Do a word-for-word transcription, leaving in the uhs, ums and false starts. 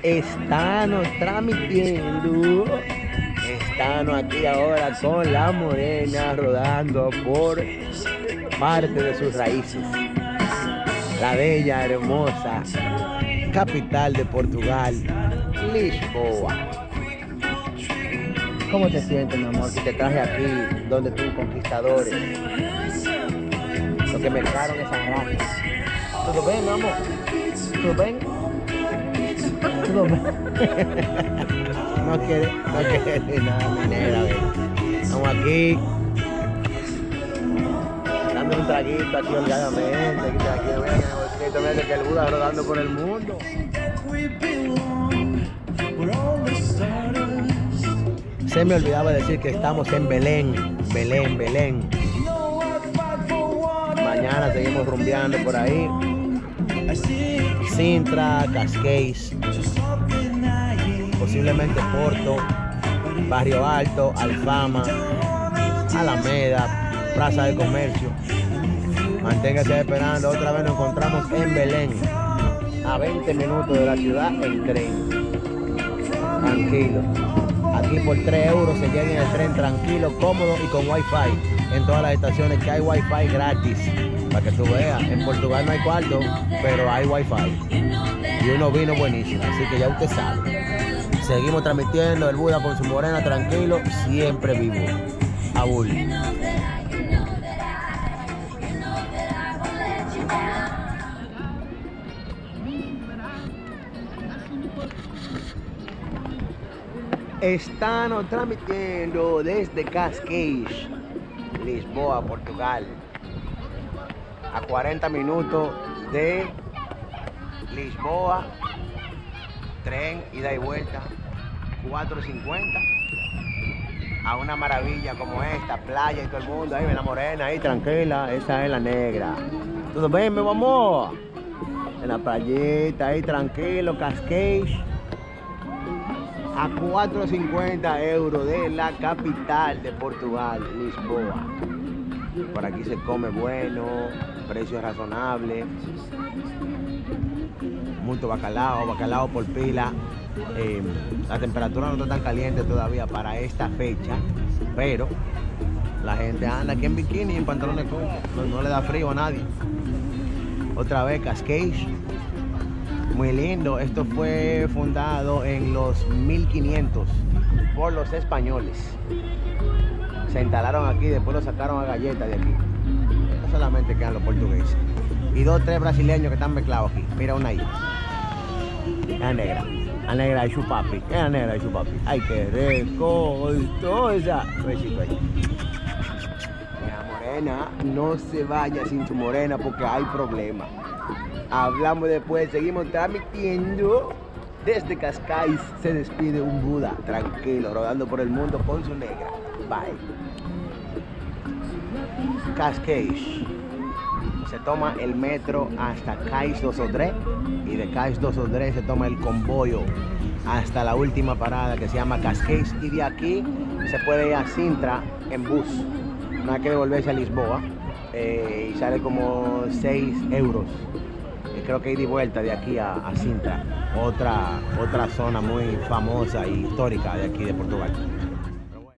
Estamos transmitiendo. Estamos aquí ahora con la morena rodando por parte de sus raíces. La bella, hermosa capital de Portugal, Lisboa. ¿Cómo te sientes, mi amor, que te traje aquí donde tus conquistadores, los que mercaron esas razas? ¿Todo bien, mi amor? ¿Todo bien? ¿Todo bien? No quiere, no quiere nada, minera, ¿ves? Estamos aquí dando un traguito aquí holgadamente, aquí, aquí, aquí, aquí, que el Buda rodando por el mundo. Se me olvidaba decir que estamos en Belén, Belén, Belén. Mañana seguimos rumbeando por ahí. Sintra, Cascais, posiblemente Porto, Barrio Alto, Alfama, Alameda, Plaza del Comercio. Manténgase esperando, otra vez nos encontramos en Belén, a veinte minutos de la ciudad en tren. Tranquilo. Aquí por tres euros se llega en el tren tranquilo, cómodo y con wifi. En todas las estaciones que hay wifi gratis. Para que tú veas, en Portugal no hay cuarto, pero hay wifi. Y uno vino buenísimo, así que ya usted sabe. Seguimos transmitiendo el Buda con su morena tranquilo, siempre vivo. Abul. Estamos transmitiendo desde Cascais, Lisboa, Portugal. A cuarenta minutos de Lisboa, tren ida y vuelta, cuatro cincuenta. A una maravilla como esta, playa y todo el mundo. Ahí ven la morena, ahí tranquila, esa es la negra. ¿Todo bien, mi amor? En la playita, ahí tranquilo, Cascais. A cuatro cincuenta euros de la capital de Portugal, Lisboa. Por aquí se come bueno, precios razonables. Mucho bacalao, bacalao por pila. Eh, la temperatura no está tan caliente todavía para esta fecha, pero la gente anda aquí en bikini y en pantalones cortos. No, no le da frío a nadie. Otra vez Cascais. Muy lindo. Esto fue fundado en los mil quinientos por los españoles. Se instalaron aquí, después lo sacaron a galletas de aquí. No solamente quedan los portugueses. Y dos, tres brasileños que están mezclados aquí. Mira una ahí. Es la negra. La negra de su papi. Es la negra de su papi. Ay, qué rico. Esa. Besito ahí. Mira, morena, no se vaya sin su morena porque hay problemas. Hablamos después, seguimos transmitiendo desde Cascais. Se despide un Buda tranquilo, rodando por el mundo con su negra. Bye. Cascais. Se toma el metro hasta Cais dos Sodré y de Cais dos Sodré se toma el convoyo hasta la última parada que se llama Cascais, y de aquí se puede ir a Sintra en bus. No hay que devolverse a Lisboa eh, y sale como seis euros. Creo que ida y vuelta de aquí a, a Sintra, otra, otra zona muy famosa e histórica de aquí de Portugal.